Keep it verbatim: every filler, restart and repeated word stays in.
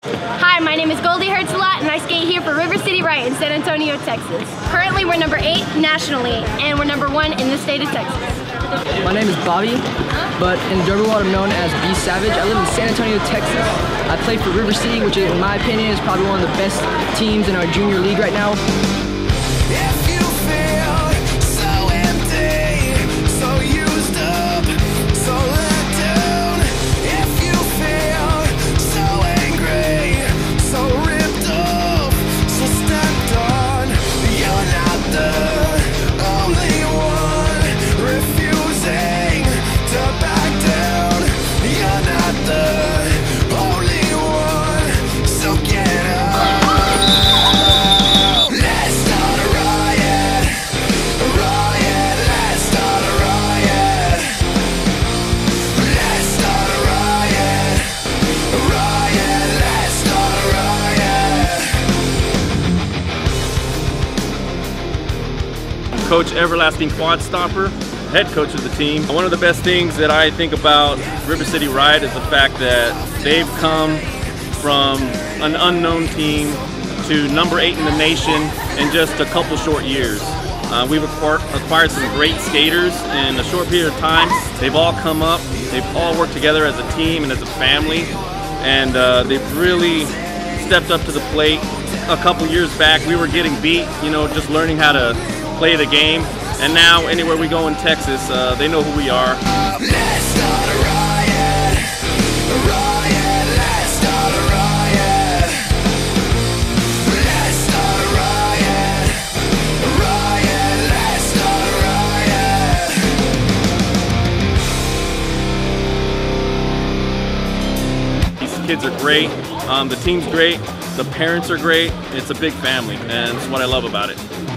Hi, my name is Goldie Hertzlot and I skate here for River City Right in San Antonio, Texas. Currently we're number eight nationally and we're number one in the state of Texas. My name is Bobby, but in the Derby world I'm known as B Savage. I live in San Antonio, Texas. I play for River City, which in my opinion is probably one of the best teams in our junior league right now. If you feel so empty, so used up, so let down. If you feel so angry, so ripped off, so stepped on, you're not the only one refusing to back down. You're not the only one, so get up. Let's start a riot, a riot, let's start a riot. Let's start a riot, a riot, let's start a riot. Coach Everlasting Quad Stomper, head coach of the team. One of the best things that I think about River City Riot is the fact that they've come from an unknown team to number eight in the nation in just a couple short years. Uh, we've acquired, acquired some great skaters in a short period of time. They've all come up, they've all worked together as a team and as a family, and uh, they've really stepped up to the plate. A couple years back we were getting beat, you know, just learning how to play the game, and now anywhere we go in Texas, uh, they know who we are. Let's start a riot, a riot, let's start a riot. Let's start a riot, a riot, let's start a riot. These kids are great, um, the team's great, the parents are great, it's a big family, and that's what I love about it.